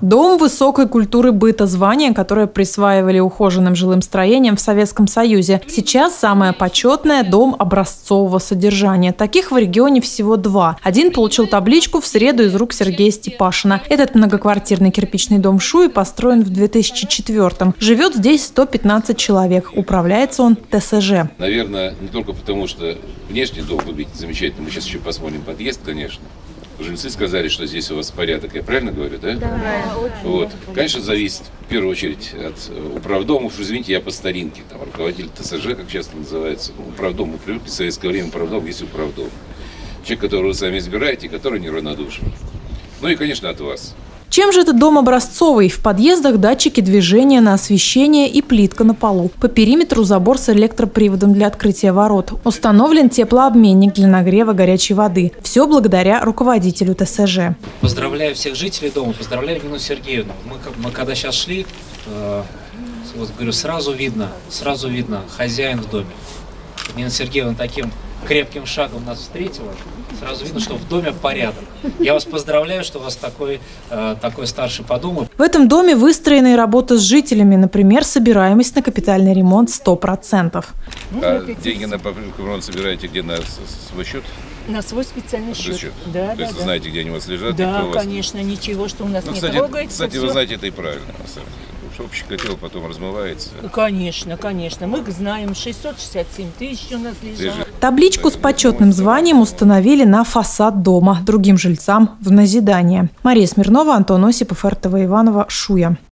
Дом высокой культуры быта – звание, которое присваивали ухоженным жилым строениям в Советском Союзе. Сейчас самое почетное – дом образцового содержания. Таких в регионе всего 2. Один получил табличку в среду из рук Сергея Степашина. Этот многоквартирный кирпичный дом в Шуе построен в 2004-м. Живет здесь 115 человек. Управляется он ТСЖ. Наверное, не только потому, что внешний дом выглядит замечательно. Мы сейчас еще посмотрим подъезд, конечно. Жильцы сказали, что здесь у вас порядок. Я правильно говорю, да? Да, вот. Конечно, зависит в первую очередь от управдома. Уж извините, я по старинке. Там руководитель ТСЖ, как часто называется. Управдом. Мы привыкли в советское время управдом, есть управдом. Человек, которого вы сами избираете, который неравнодушен. Ну и, конечно, от вас. Чем же этот дом образцовый? В подъездах датчики движения на освещение и плитка на полу. По периметру забор с электроприводом для открытия ворот. Установлен теплообменник для нагрева горячей воды. Все благодаря руководителю ТСЖ. Поздравляю всех жителей дома, поздравляю Нину Сергеевну. Мы когда сейчас шли, вот говорю, сразу видно хозяин в доме. Нина Сергеевна таким крепким шагом нас встретила. Сразу видно, что в доме порядок. Я вас поздравляю, что у вас такой старший по дому. В этом доме выстроены работы с жителями. Например, собираемость на капитальный ремонт 100%. А деньги на ремонт собираете где, на свой счет? На свой специальный счет. Да, то есть вы знаете, где они у вас лежат? Да, конечно, ничего, что у нас не трогается. Кстати, вы знаете, это и правильно, на самом деле. Общий котел потом размывается. Конечно. Мы знаем, 667 тысяч у нас лежат. Табличку с почетным званием установили на фасад дома. Другим жильцам в назидание. Мария Смирнова, Антон Осипов, РТВ Иваново, Шуя.